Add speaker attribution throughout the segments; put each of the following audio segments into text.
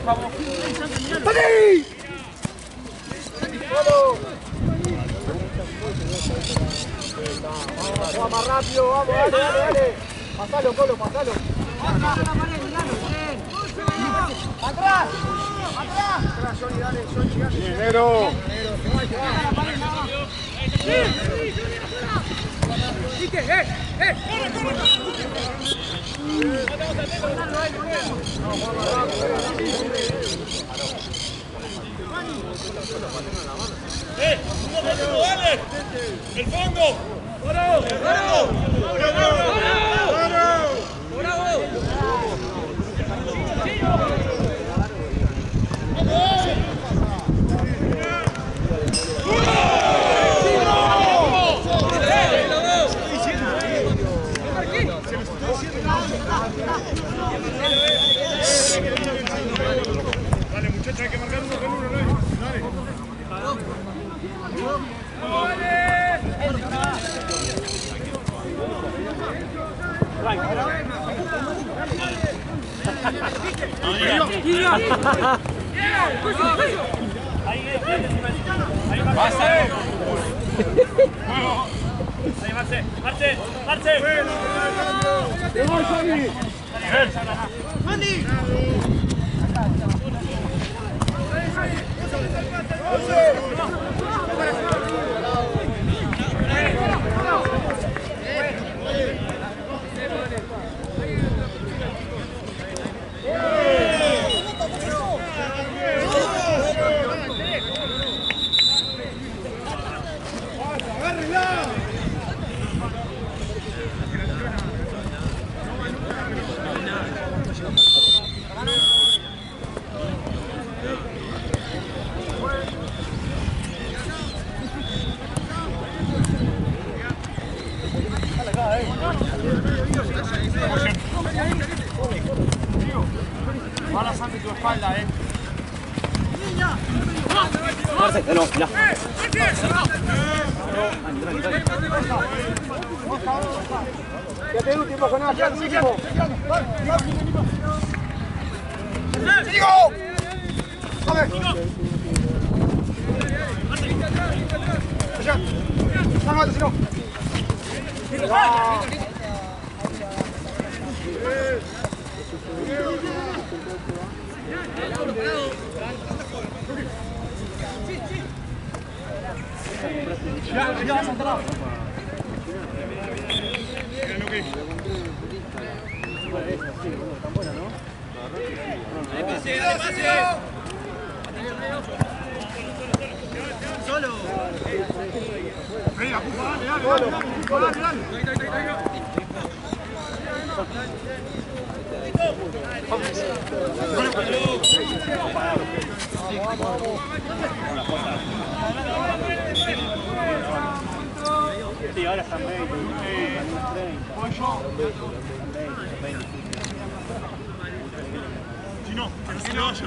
Speaker 1: favor.
Speaker 2: ¡Dani! Vamos más rápido, vamos, dale. Pasalo, Colo, pasalo. ¡Atrás! ¡Atrás! Johnny, dale, Johnny, dale.
Speaker 3: Bien, negro.
Speaker 4: ¡Dale! ¡El fondo! ¡Bravo! ¡Bravo! Dale, muchachos, hay que marcar uno con uno, ¿no?
Speaker 1: Va la sangre en tu espalda,
Speaker 2: Marce, no, ya. Quédate el último, Jonás, quédate el último. ¡Sigo! ¡Vamos! ¡Allá! ¡Vamos, si no! Ya vas a entrar.
Speaker 4: Solo.
Speaker 1: Venga, dale.
Speaker 3: Sí, ahora están 20.
Speaker 4: Si no, que no se le vaya.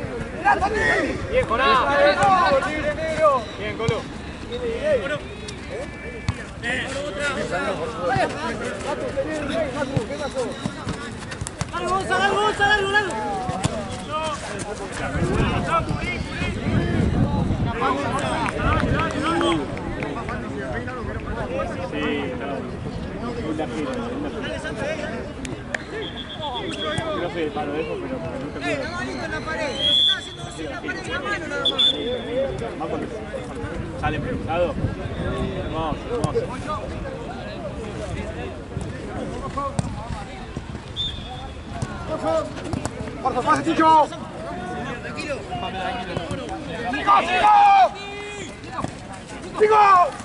Speaker 2: Bien, Jonás. Bien, Colo.
Speaker 3: Yo soy el palo de eso, pero nunca.
Speaker 5: La manito en la pared. Está haciendo así en la pared con la mano nada más.
Speaker 3: Más cuando sale empezado. Hermoso, hermoso.
Speaker 2: ¡Porfa, pase, Chicho!
Speaker 5: Tranquilo.
Speaker 2: ¡Sigo, sigo!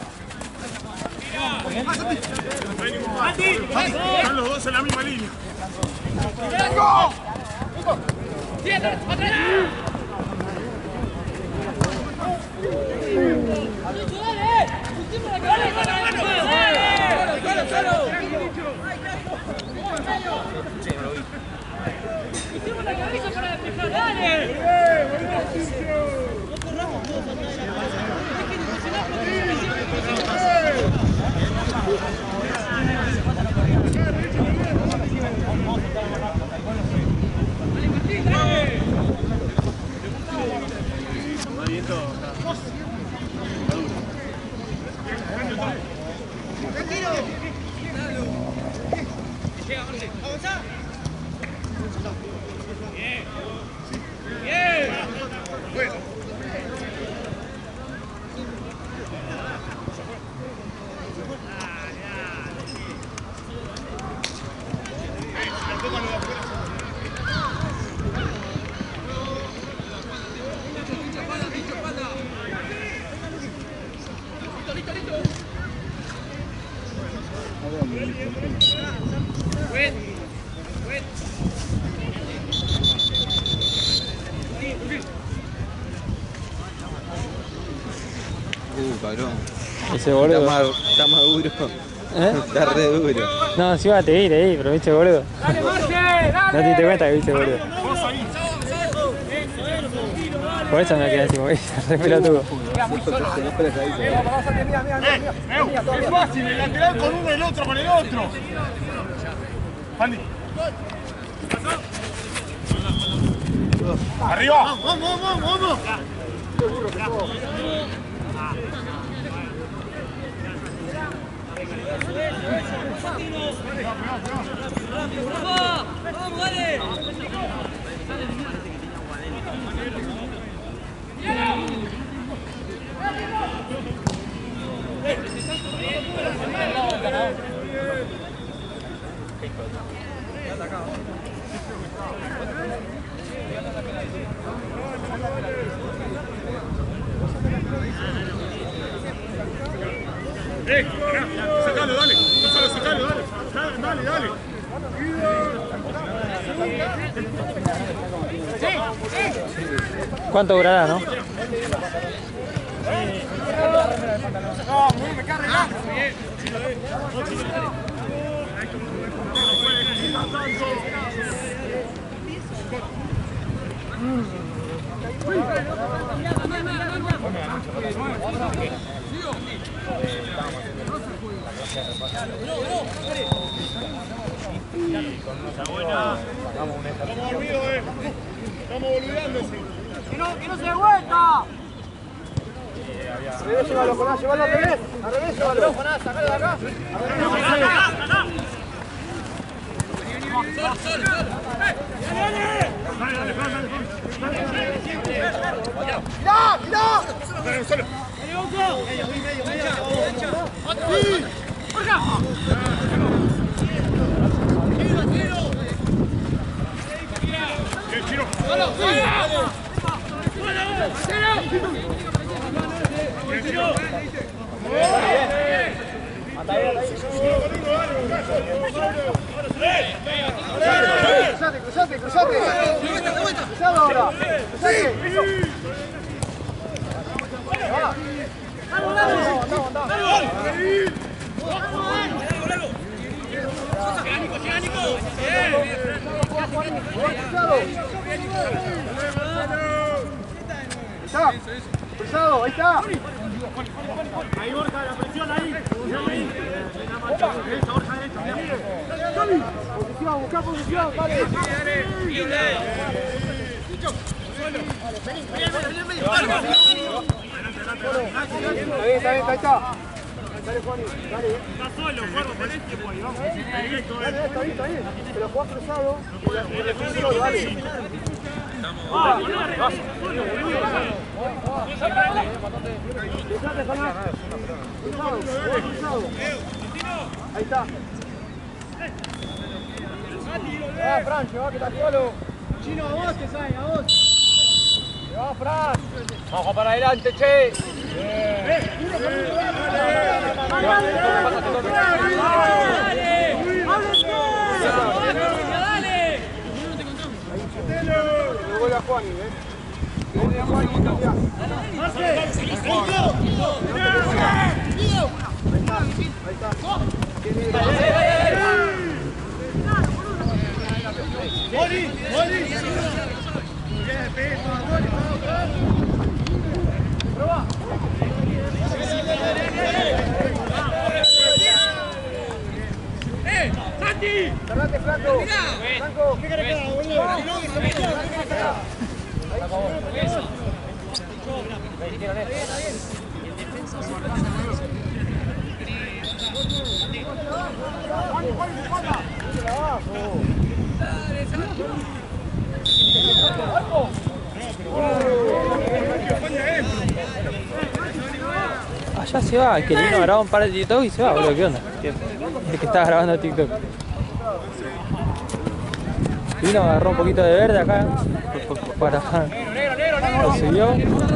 Speaker 4: Están los dos en la misma línea.
Speaker 2: ¡Sigo!
Speaker 6: ¡Hicimos la cabeza para despejar! ¡Dale!
Speaker 5: Avanza.
Speaker 6: Bien. Bien.
Speaker 4: Bueno.
Speaker 7: Cabrón.
Speaker 8: Ese boludo.
Speaker 7: Está más duro.
Speaker 8: ¿Eh?
Speaker 7: Está re duro.
Speaker 8: No, sí va a te ir ahí, pero viste boludo.
Speaker 1: ¡Dale, Marce! ¡Dale!
Speaker 8: No te diste cuenta que viste boludo.
Speaker 4: Vos ahí.
Speaker 8: Por eso me quedé así, porque re pelotudo.
Speaker 4: Es fácil, el lateral con uno, el otro con el otro. Pandi. Arriba. Vamos, vamos, vamos.
Speaker 6: ¡Vamos, dale!
Speaker 4: Sacalo, dale. Sacalo, dale. Dale, dale.
Speaker 8: ¿Cuánto durará, no?
Speaker 1: Me carga.
Speaker 4: Estamos dormidos, Estamos boludeando.
Speaker 1: ¡Que no se dé vuelta!
Speaker 2: Al revés, llévalo, Jonás, llévalo al revés. Al revés, llévalo. Jonás, sacalo de acá. ¡Mirá, mirá!
Speaker 4: Dale, solo. Bien, Chiro.
Speaker 2: Cruzate, cruzate, cruzate. Cruzado ahora. Cruzate. Va. Cruzado, ahí está.
Speaker 3: Ahí Borja, la presión ahí.
Speaker 2: Posición, busca posición, vale. Está bien, ahí está. Dale, Juani, dale.
Speaker 3: Está solo, Juego, con este, pues. Vamos.
Speaker 2: Dale, está bien. Pero jugás cruzado. Dale. Ahí está. Ah, Fran, lleva que está solo.
Speaker 1: Chino, a vos te sale, a vos.
Speaker 2: Lleva, Fran.
Speaker 1: Vamos para adelante, che.
Speaker 2: Me vuelve a Juani, Me vuelve a Juani,
Speaker 3: ¡Santi!
Speaker 2: Cerrate, Franco. Franco, ¿qué querés que haga, boludo?
Speaker 8: Allá se va, que vino a grabar un par de TikTok y se va, boludo, ¿qué onda? El que estaba grabando TikTok. Vino, agarró un poquito de verde acá para... Lo subió.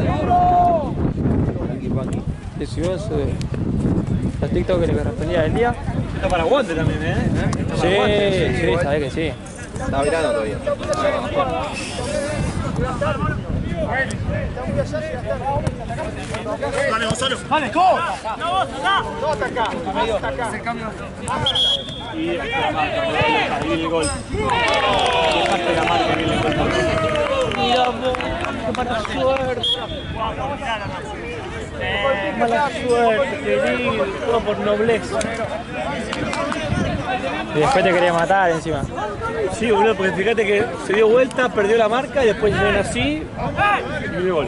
Speaker 8: Le subió los TikTok que le correspondía del día.
Speaker 3: Está para guante también,
Speaker 8: Sí, sabés que sí.
Speaker 7: Está virando todavía.
Speaker 4: Dale, Gonzalo.
Speaker 3: ¡Vale, go! ¡No, vos, acá!
Speaker 2: No, hasta acá. Hasta acá.
Speaker 3: Y dejaste la marca, ahí viene el gol. Dejaste la marca, viene el gol.
Speaker 8: Mira vos, qué mala suerte. Mala suerte, querido. Todo por nobleza. Y después te quería matar encima.
Speaker 3: Sí, boludo, porque fíjate que se dio vuelta, perdió la marca y después hicieron así y viene el gol.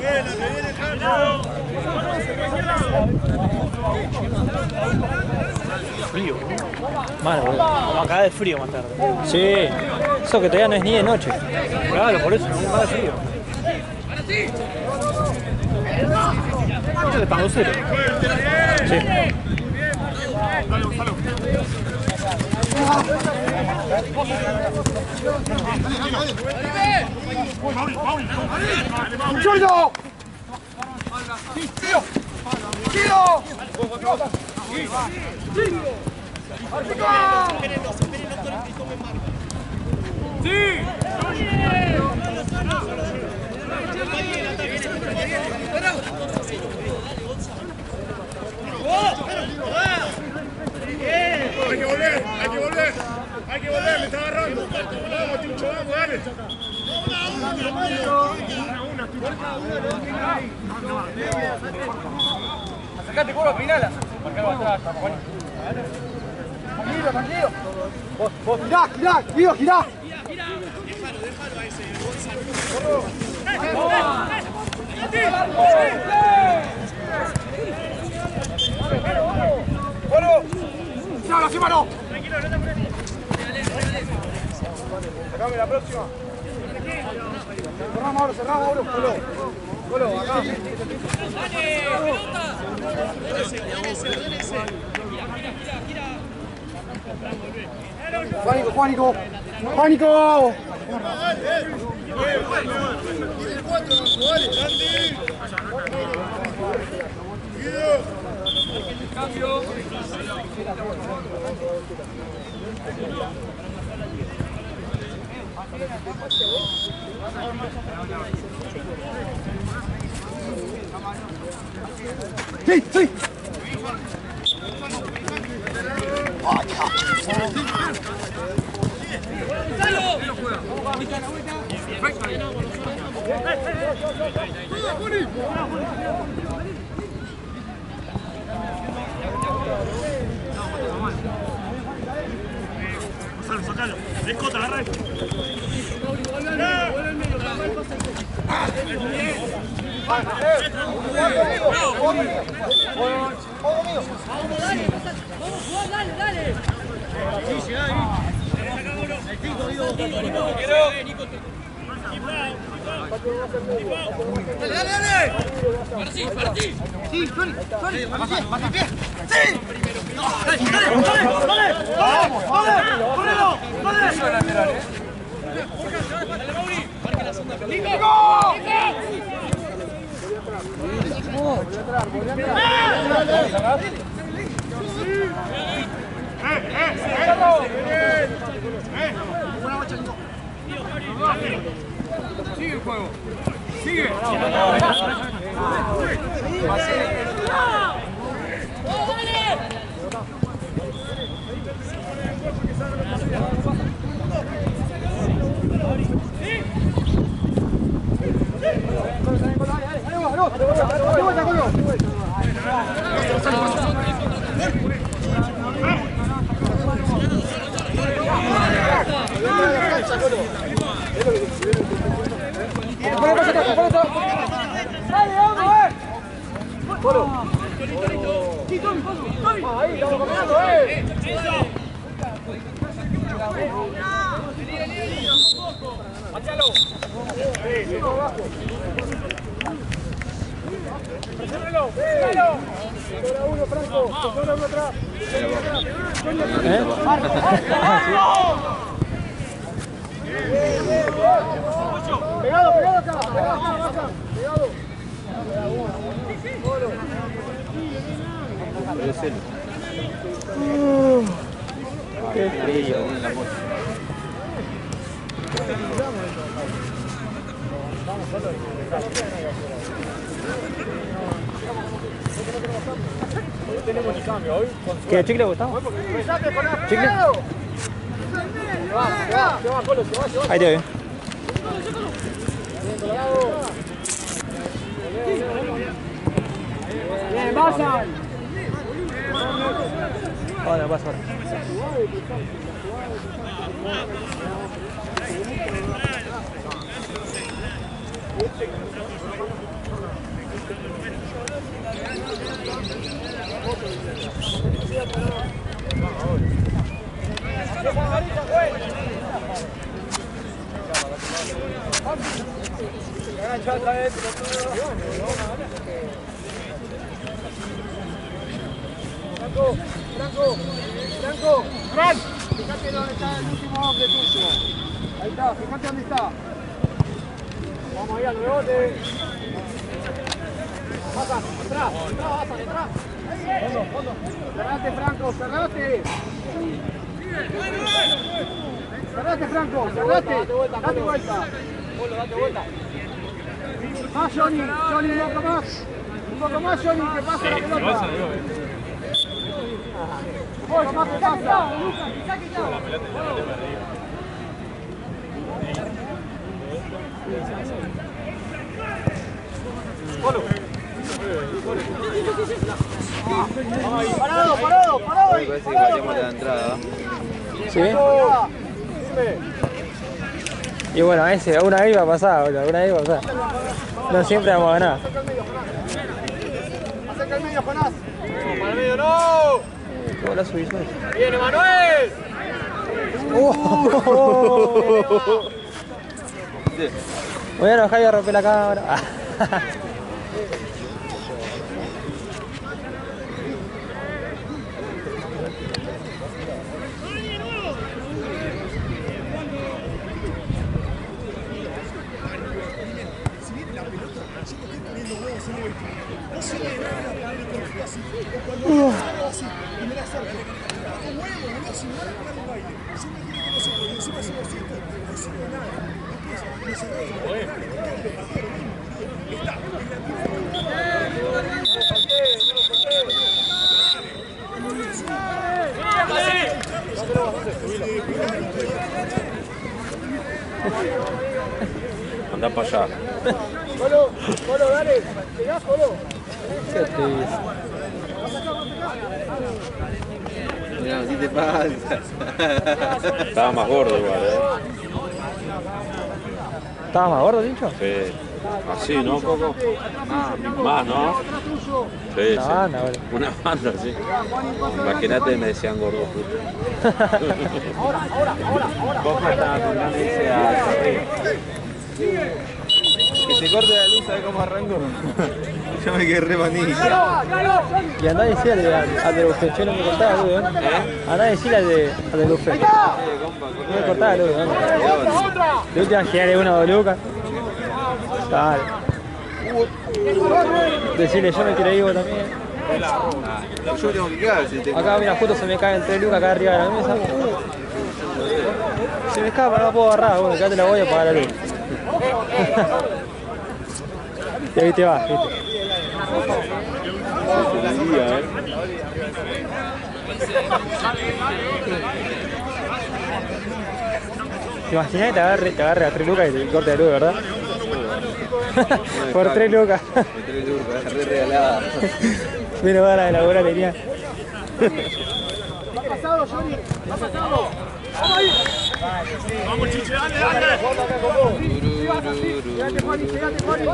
Speaker 3: Frío.
Speaker 8: Malo, boludo.
Speaker 3: Vamos a cagar de frío más tarde.
Speaker 8: Sí, eso que todavía no es ni de noche.
Speaker 3: Claro, por eso, no caga de frío. Esto es pago cero.
Speaker 8: Sí.
Speaker 4: Dale, Gonzalo.
Speaker 2: ¡Churdo! ¡Tiro!
Speaker 4: Hay que volver, hay que volver. Hay que volver, me está agarrando. Vamos, Tincho, vamos, dale.
Speaker 1: Sacate curva, Pinala.
Speaker 2: Tranquilo, tranquilo. Vos girá, Guido, girá. Bueno, no, encima no. Sacame la próxima. Cerramos ahora, Colo, acá. Juanico. Sí.
Speaker 4: Escota, agarra esto.
Speaker 1: Sigue el juego. Sigue.
Speaker 2: Ahí, estamos caminando,
Speaker 1: ¡Mátalo!
Speaker 2: Sí, abajo.
Speaker 1: ¡Presérrelo! ¡Presérrelo!
Speaker 2: Sobra uno, Franco. Sobra uno atrás. Pegado, pegado acá. Pegado.
Speaker 8: Qué frío.
Speaker 2: Tenemos el cambio hoy.
Speaker 8: ¿Qué chicle gustaba? ¿Chicle? Ahí te veo.
Speaker 2: Bien, vayan.
Speaker 8: Ahora, pasa ahora.
Speaker 2: Franco, Fran, fíjate dónde está el último hombre tuyo. Ahí está, fíjate dónde está. Vamos ahí al rebote. Pasan, atrás, atrás. Fondo. Cerrate, Franco, cerrate. Cerrate, Franco, cerrate. Date vuelta. Date vuelta. Más, Johnny, un poco más. Un poco más, Johnny, que pasa la pelota. ¡Vos, más que pasa! ¡Parado ahí!
Speaker 7: Parece que pateamos la entrada.
Speaker 8: ¿Sí? Y bueno, ese, una vez va a pasar, boludo, una vez va a pasar. No siempre vamos a ganar.
Speaker 2: Acerca el medio, Jonás.
Speaker 1: ¡Vamos para el medio, no!
Speaker 8: ¿Qué bola subís hoy?
Speaker 1: ¡Viene Manuel!
Speaker 8: Voy a enojar y a romper la cámara.
Speaker 3: Andá para allá.
Speaker 2: Colo, dale. Llegás, Colo.
Speaker 8: Qué triste.
Speaker 7: No, si te pasa.
Speaker 9: Estaba más gordo igual,
Speaker 8: ¿Estaba más gordo, Tincho?
Speaker 9: Sí. Así, ¿no, Coco? Más, ¿no? Sí,
Speaker 8: Una
Speaker 9: sí.
Speaker 8: banda, boludo.
Speaker 9: Una banda, sí. Imagínate, me decían gordo puto. Coco estaba contando y dice
Speaker 7: Que se corte la luz, ¿sabes cómo arranco? Yo me quedé re manilla.
Speaker 8: Y andá a decirle al de buffet, yo no me cortaba, boludo. Andá a decirle al de buffet. No me cortaba, boludo. De última girarle una boluca. Dale. Decirle, yo me quiero ir vos también.
Speaker 7: Yo tengo que quedar si tengo.
Speaker 8: Acá, mira, justo se me caen 3 lucas acá arriba de la mesa. Se me escapa, no la puedo agarrar. Bueno, acá te la voy a pagar la luz. Y ahí te vas, ¿viste? ¿Te imaginas que te agarre a 3 lucas y te corte la luz, verdad? Por 3 lucas.
Speaker 7: Por 3 lucas, re regalada.
Speaker 8: Menos ganas de la hora tenía.
Speaker 2: Va pasado, Johnny. Va pasado. Vamos ahí.
Speaker 4: Vamos, Chiche, dale, dale.
Speaker 2: Llegate, Juani, llegate, Juani.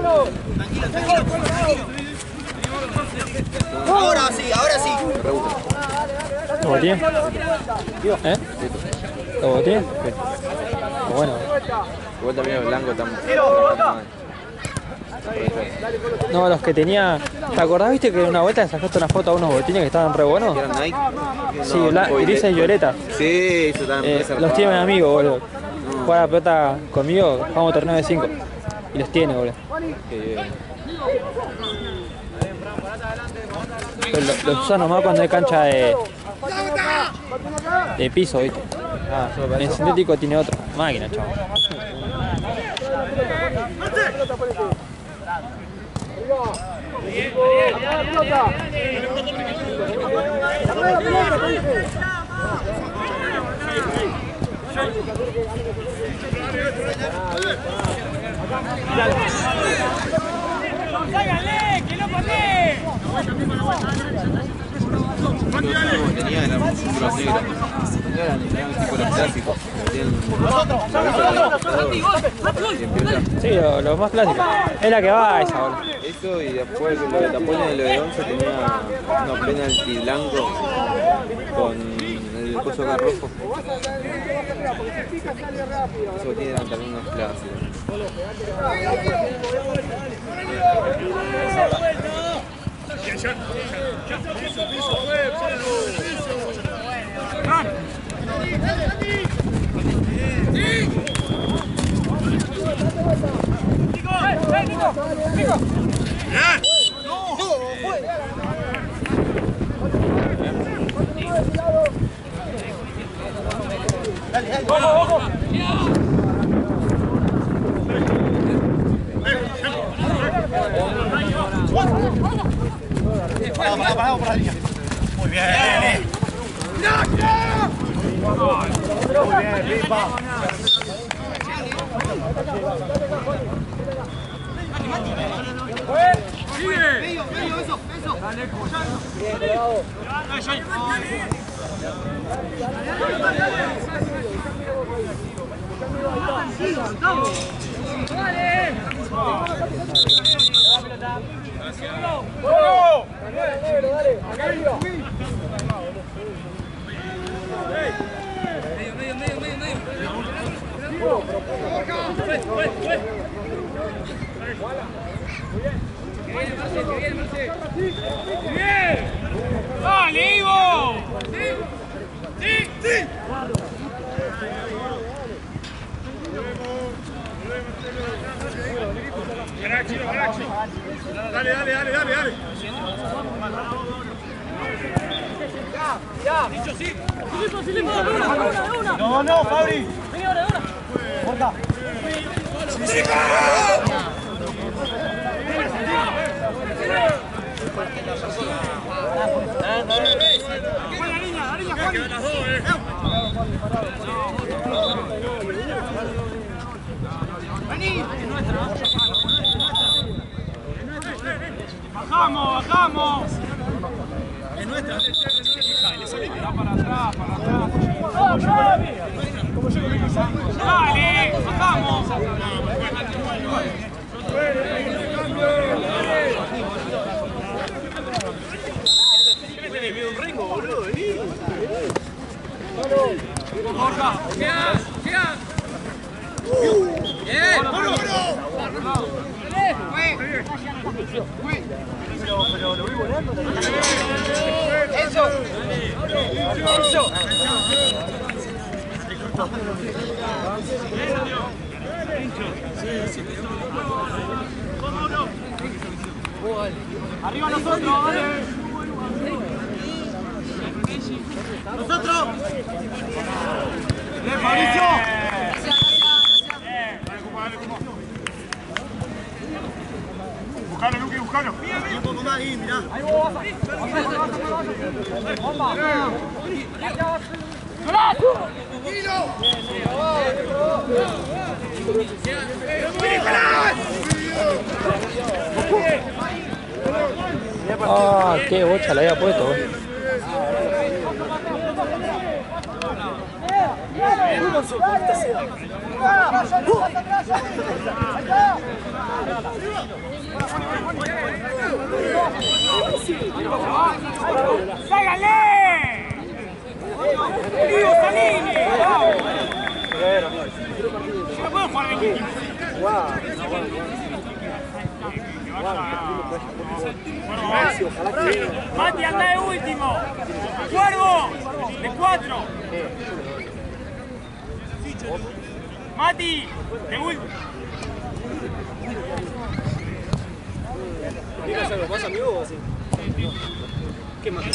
Speaker 5: Ahora sí, ahora sí.
Speaker 8: ¿Lo botín? ¿Eh? ¿Lo botín? Bueno.
Speaker 7: Igual también los blancos están.
Speaker 8: No, los que tenía. ¿Te acordás, viste, que en una vuelta sacaste una foto a unos botines que estaban re buenos?
Speaker 7: ¿Eran Nike?
Speaker 8: Sí, grisa y violeta.
Speaker 7: Sí, eso también.
Speaker 8: Los tiene mi amigo, boludo. Juega la pelota conmigo, jugamos torneo de 5. Y los tiene, boludo.
Speaker 7: Qué bien.
Speaker 8: Pero los usa nomás cuando hay cancha de piso, viste. En sintético tiene otra máquina, chaval.
Speaker 6: ¡Ságanle! ¡Que no pateen!
Speaker 7: Tenía eran los negros. Eran tipo los clásicos.
Speaker 8: Sí, los más clásicos. Es la que va esa, boludo.
Speaker 7: Eso y después lo de tapones, lo de 11 tenía unos penalti blancos con el coso acá rojo. Esos eran también unos clásicos.
Speaker 4: Parado por la línea. Muy bien. Muy bien, Pipa.
Speaker 1: ¡Sigue!
Speaker 2: Eso.
Speaker 1: Dale, ¡Dale, Ivo! ¡Sí!
Speaker 4: Dale.
Speaker 6: ¡Ya! ¡Dicho sí! ¡Filipo, una!
Speaker 4: No, Fabri.
Speaker 6: ¡Vení ahora, una!
Speaker 4: Corta.
Speaker 1: ¡La línea, Juan! ¡Bajamos! ¡Es nuestra! ¡Va para atrás! Arriba nosotros, dale. Nosotros. Mauricio.
Speaker 4: Buscalo, Luqui, buscalo.
Speaker 1: Un poco más ahí, mirá. Ahí vos
Speaker 8: Ah, qué bocha le había puesto, güey.
Speaker 1: ¡Ságale! ¡Vivo, Salini! ¡No puedo jugar de equipo! Mati, anda de último. Cuervo, de 4. Mati, de último.
Speaker 3: ¿Tienes algo más, amigo, o así? ¿Qué más?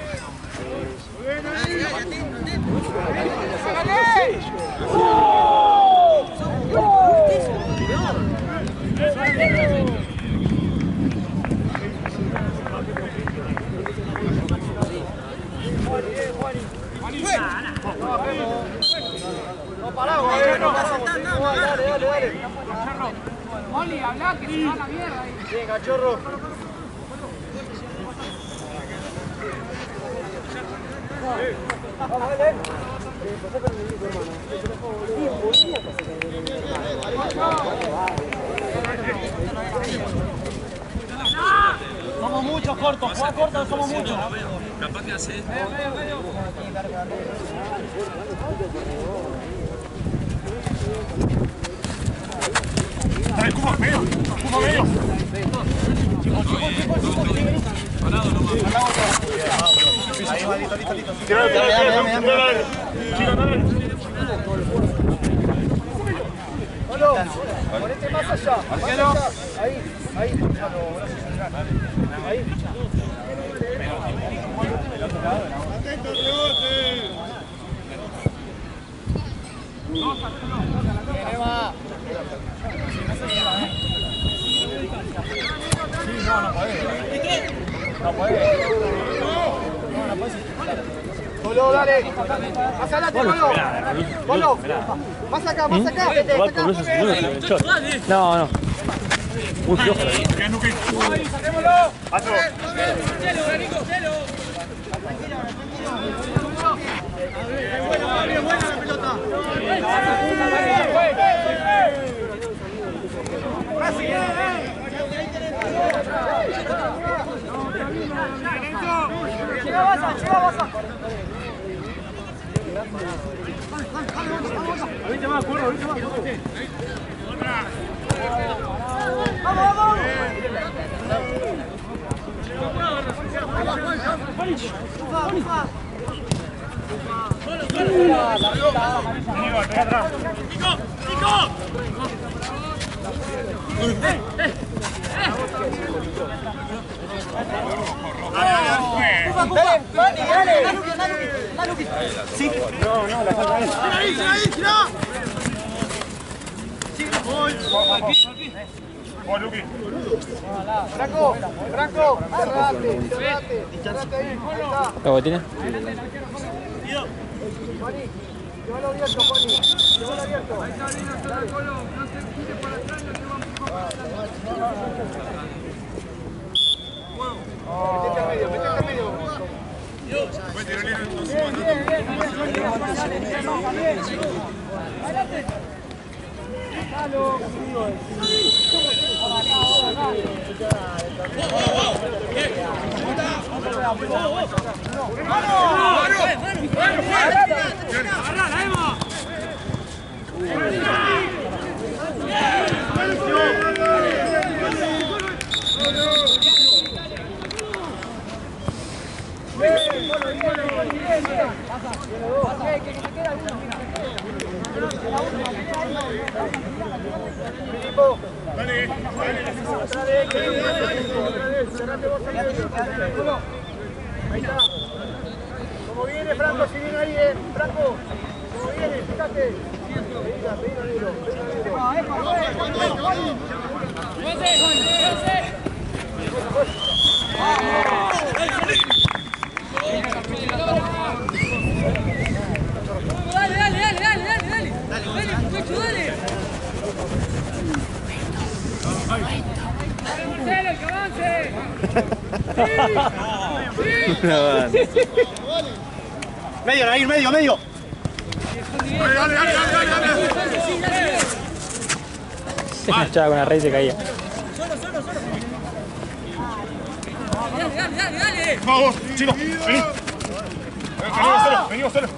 Speaker 2: No paramos, no paramos. Dale.
Speaker 1: Oli, habla que se va a la mierda ahí.
Speaker 2: Bien, cachorro. Vamos, dale. Somos muchos cortos, jugar cortos somos muchos.
Speaker 9: Capaz que hace.
Speaker 4: Dale, Cuba, medio. Cuba, medio.
Speaker 2: Ahí va, listo.
Speaker 4: Dale.
Speaker 2: Polo, ponete más allá. Ahí. Ahí.
Speaker 4: Atento, rebote.
Speaker 2: Viene más. No puede. Polo, dale. Más adelante, Polo. Más acá.
Speaker 8: Igual por eso se mueve el short. No. Uy, qué ojo ahí.
Speaker 4: Bien, Luqui.
Speaker 1: ¡Saquémoslo!
Speaker 4: Paso.
Speaker 1: Buena la pelota. Llega Baza. Ahorita más, curro, ahorita más. ¡Vamos! ¡Nico! Dale.
Speaker 2: Sí.
Speaker 1: No, la falta es. ¡Tira!
Speaker 4: Oh, Luqui.
Speaker 2: Franco. Cerrate ahí.
Speaker 8: ¿La botina?
Speaker 2: Juani, llévalo abierto, Juani. Llévalo abierto.
Speaker 1: Ahí está lindo, Colo. No se tire para atrás, no te va a empujar para atrás.
Speaker 2: Metete al medio.
Speaker 1: ¡Vamos!
Speaker 2: Ahí está. Como viene Franco, si viene ahí, Franco. Como viene, fíjate. Pedila, Nilo.
Speaker 4: Medio, Nair, medio, medio.
Speaker 8: Se enganchaba con la raíz y se caía.
Speaker 4: Vamos, chicos, vení. Venimos solo.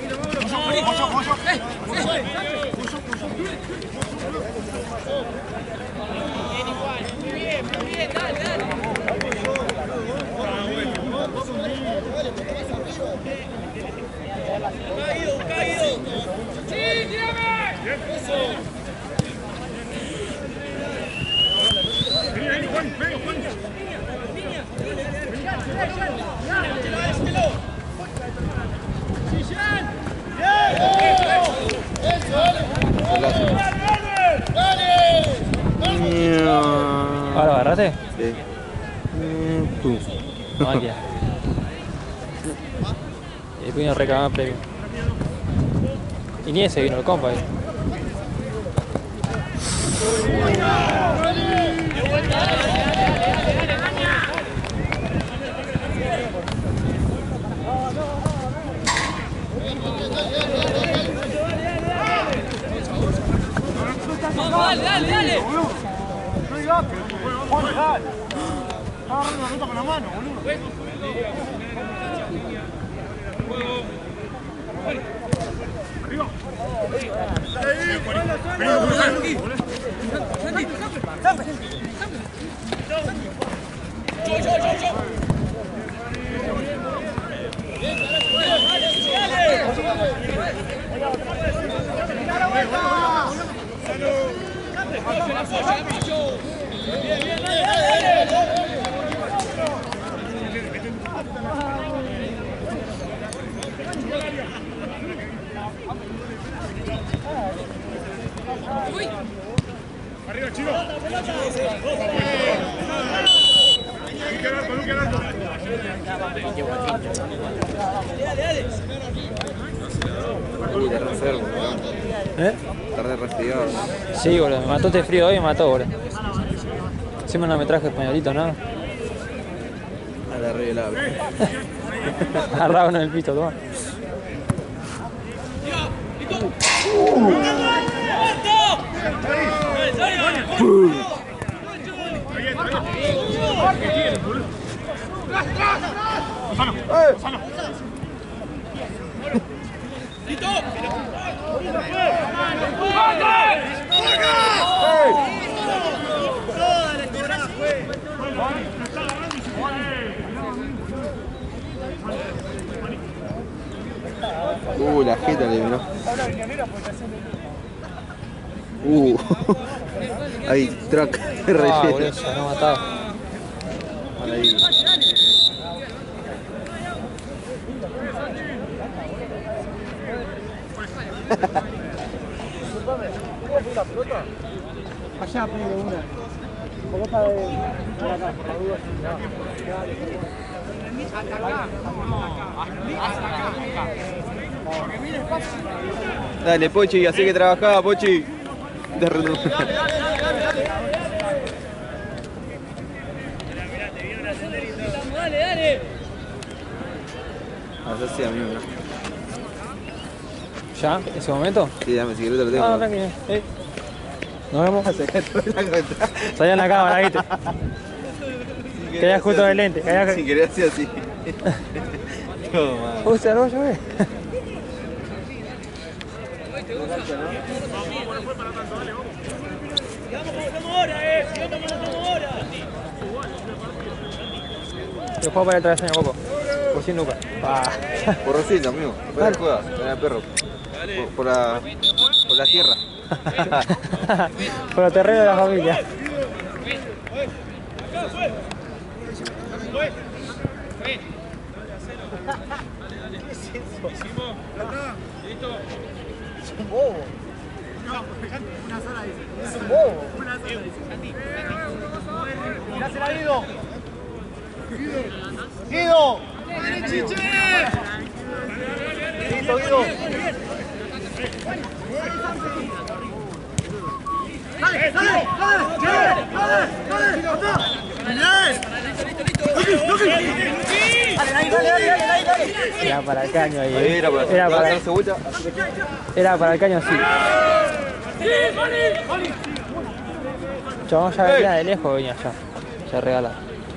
Speaker 8: ¿Ahora lo agarraste?
Speaker 7: Sí.
Speaker 8: No, aquí ya. Y después vino reclamar previo. Y ni ese vino el compa ahí.
Speaker 6: Dale.
Speaker 4: Juan, dale. Estaba agarrando la ruta con la mano, boludo. Arriba. Arriba, chino.
Speaker 7: Te reservo,
Speaker 8: ¿Eh?
Speaker 7: estar de resfriado.
Speaker 8: Sí, boludo. Me mató este frío hoy y me mató, boludo. Encima no me traje pañuelito, nada.
Speaker 7: A la arriba del agua.
Speaker 8: Agarraba uno en el piso, toma.
Speaker 7: La jeta le miró. Ahí, track, relleno.
Speaker 8: Boludo, se no matado.
Speaker 7: Ahí.
Speaker 2: Allá pide una. Pelota de acá, por la duda.
Speaker 7: Dale, Pochi, así que trabajaba, Pochi.
Speaker 6: Dale.
Speaker 7: Allá sí, amigo, ¿no?
Speaker 8: ¿Ya? ¿Ese momento?
Speaker 7: Sí, dame, si querés te lo tengo.
Speaker 8: No, tranquilo. Nos vemos. Salía en la cámara, ¿viste? Quería justo de lente.
Speaker 7: Si querés así, así. Toma.
Speaker 8: Uy, se arrolla, güey. Yo juego para el travesaño, poco. Por 100 lucas.
Speaker 7: Por Rosita, amigo. Fuera de juega, era el perro. Por la tierra.
Speaker 8: Por los terrenos de la familia.
Speaker 2: Una sola dice. Una sola dice. Mirásela, Guido. Guido. Listo, Guido. Dale, dale,
Speaker 8: Era para el caño ahí.
Speaker 7: Era
Speaker 8: Era para el caño, sí. Chabón ya venía de lejos, venía ya. Se regala.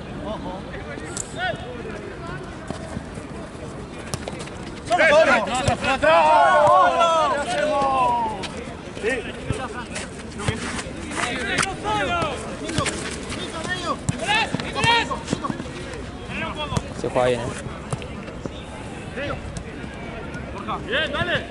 Speaker 8: Se juega bien,
Speaker 4: Bien, dale.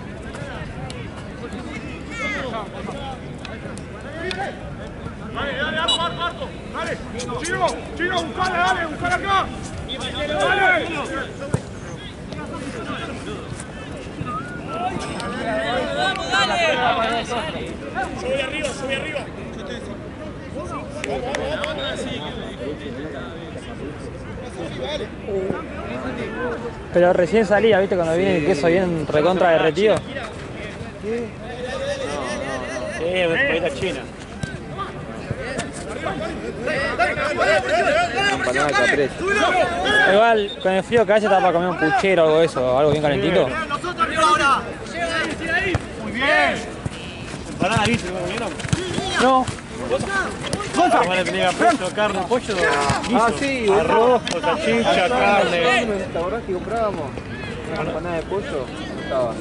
Speaker 4: Dale, Marco. Dale. Chino, buscale, dale, buscale acá. Dale.
Speaker 1: Sube arriba.
Speaker 8: Pero recién salía, ¿viste? Cuando viene el queso bien recontra derretido.
Speaker 3: Comida china.
Speaker 7: Empanada de caprese.
Speaker 8: Igual, con el frío que hace está para comer un puchero o algo de eso, algo bien calentito.
Speaker 4: Muy bien.
Speaker 3: Empanada guiso, ¿no comieron?
Speaker 8: No.
Speaker 3: Van a tener puesto carne, pollo, guiso.
Speaker 7: Sí,
Speaker 3: Arroz, salchicha, carne.
Speaker 7: ¿Te acordás que comprábamos? Una empanada de pollo. No estaba.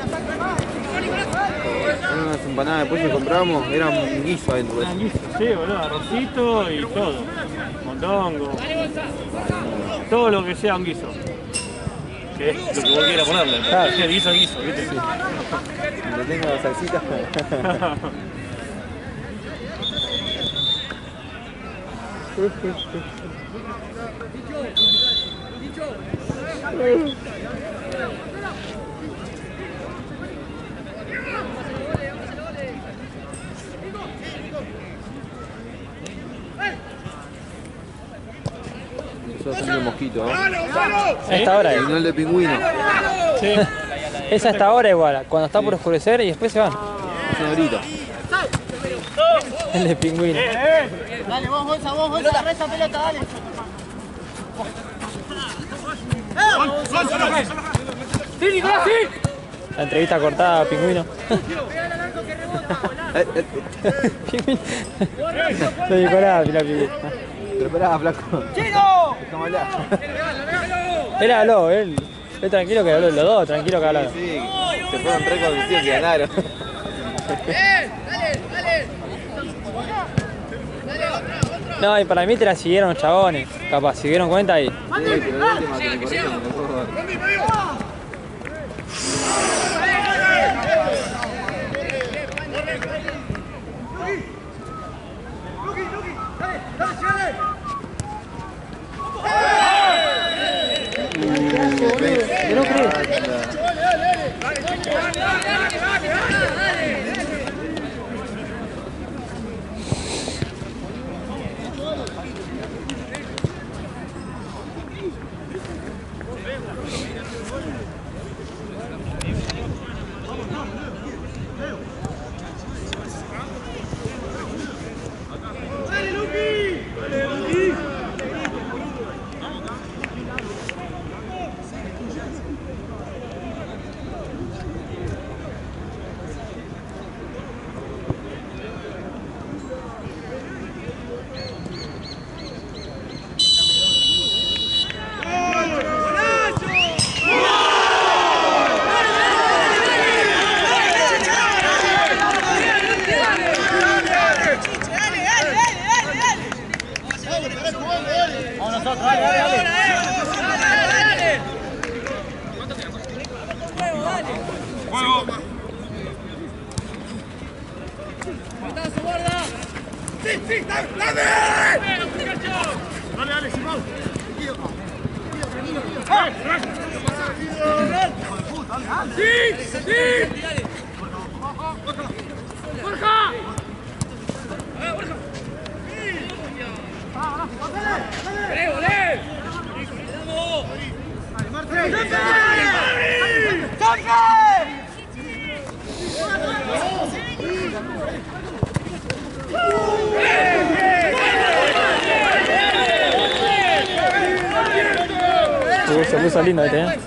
Speaker 7: Unas empanadas de pollo que comprábamos, eran un guiso adentro.
Speaker 3: Sí, boludo, arrocito y todo. Mondongo. Todo lo que sea un guiso. Que es lo que vos quieras ponerle.
Speaker 8: Claro.
Speaker 3: Sí, guiso, ¿viste? Sí.
Speaker 7: Le tengo la salsita. Empezó a salir el mosquito, ¿no?
Speaker 8: A esta hora
Speaker 7: Y no el de pingüino.
Speaker 8: Sí. Es a esta hora igual, cuando está por oscurecer y después se van.
Speaker 7: Es una horita.
Speaker 8: El de pingüino.
Speaker 2: Dale, vos, agarrá esa pelota, dale. ¡Sí, Nicolás, sí!
Speaker 8: La entrevista cortada a pingüino. No dijo nada, la pingüino.
Speaker 7: Pero esperá, flaco.
Speaker 2: ¡Chino!
Speaker 7: Déjame hablar.
Speaker 8: Él habló, él tranquilo que habló, los dos tranquilo que hablaron.
Speaker 7: Sí, se fueron re convencidos que ganaron.
Speaker 8: No, y para mí te la siguieron los chabones. Capaz, se dieron cuenta y.
Speaker 7: Sí, pero la última que me corrieron me tocó.
Speaker 8: No creo. Se puso lindo este, ¿eh?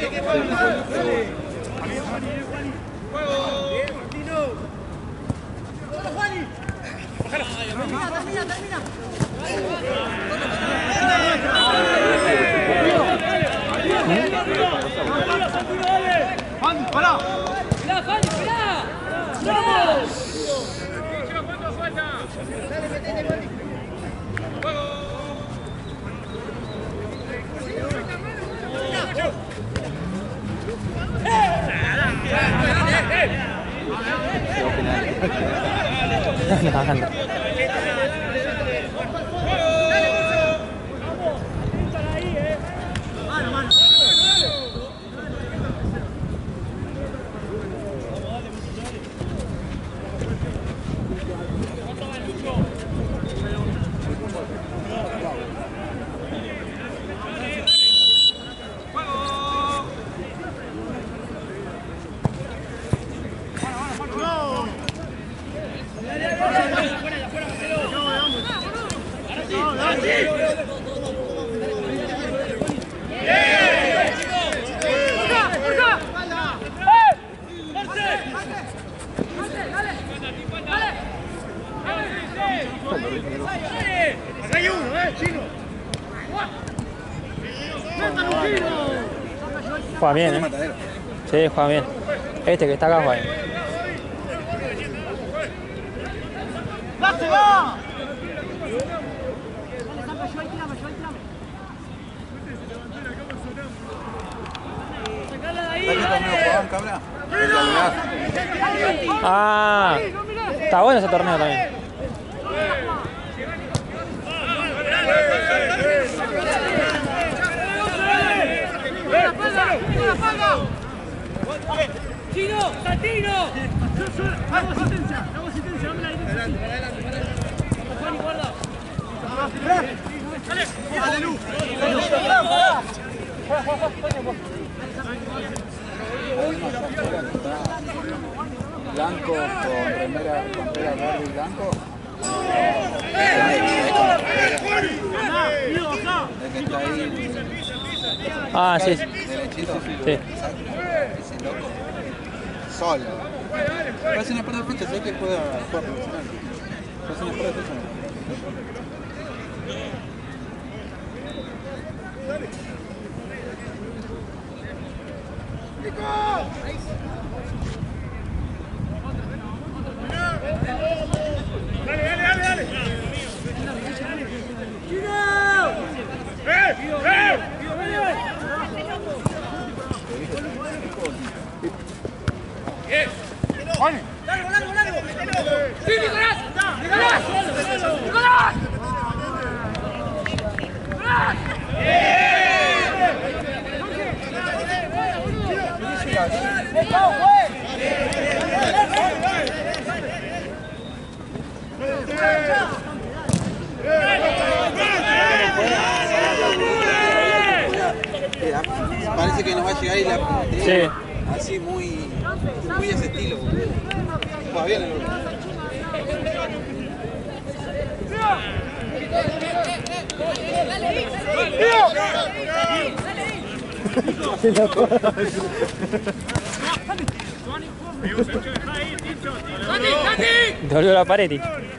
Speaker 8: Juega bien, ¿eh? Sí, juega bien. Este que está acá juega bien. Ah, está bueno ese torneo también.
Speaker 6: ¡Chino! ¡Santino!
Speaker 2: ¡Hago asistencia! ¡Dame la asistencia!
Speaker 6: Juan, guarda.
Speaker 2: ¡Dale, Lu!
Speaker 10: Blanco con remera verde y blanco. El que está ahí.
Speaker 8: Ah, sí.
Speaker 10: Derechito.
Speaker 8: Sí.
Speaker 10: Ese loco. Solo. Hace una par de fechas, sé que juega profesional. Hace una par de fechas.
Speaker 1: Dale.
Speaker 6: ¡Largo! ¡Sí, Nicolás! ¡Nicolás!
Speaker 10: Parece que nos va a llegar y la
Speaker 8: Sí.
Speaker 10: así muy ese estilo. Va bien el otro.
Speaker 8: Te volvió la pared.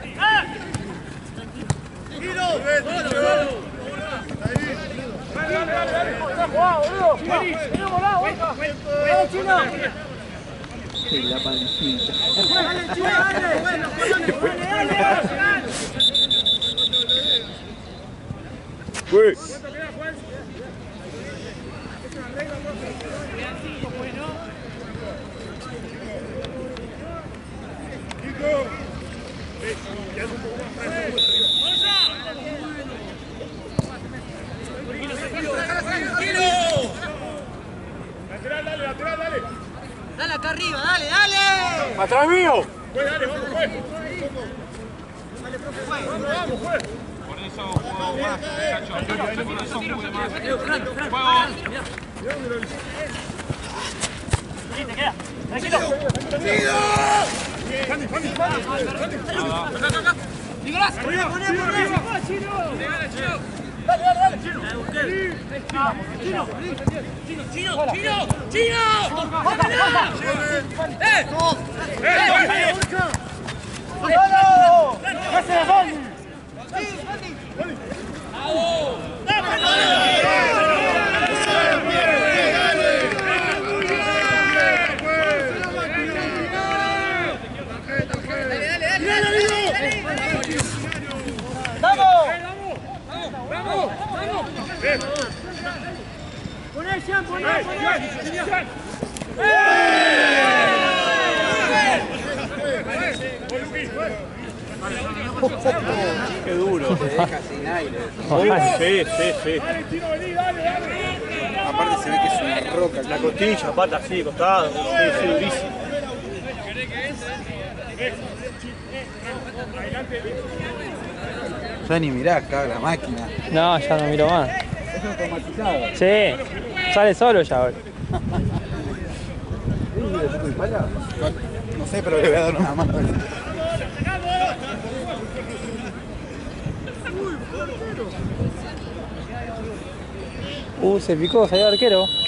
Speaker 10: Sí, la pancita.
Speaker 4: Lateral, dale, lateral, dale.
Speaker 5: Dale acá arriba, dale, dale.
Speaker 4: ¡Atrás mío! Pues dale, vamos, pues. Vamos, pues.
Speaker 11: Por eso juego más, muchachos. Por eso jugué más. Juego.
Speaker 1: Sí, te queda. Tranquilo.
Speaker 5: Nicolás,
Speaker 1: Arriba,
Speaker 5: poné.
Speaker 1: Dale, dale, dale. Chino.
Speaker 2: Poné, Jean, poné.
Speaker 3: Qué duro.
Speaker 10: Te deja sin aire.
Speaker 3: Sí.
Speaker 4: Dale, Tino, vení, dale.
Speaker 10: Aparte se ve que es una roca.
Speaker 3: La costilla, pata así, costado. Sí, durísimo.
Speaker 10: Ya ni mirá acá la máquina.
Speaker 8: No, ya no miro más.
Speaker 10: Es automatizado.
Speaker 8: Sí, sale solo ya ahora.
Speaker 10: No sé, pero le voy a dar una mano.
Speaker 8: Se picó, salió arquero.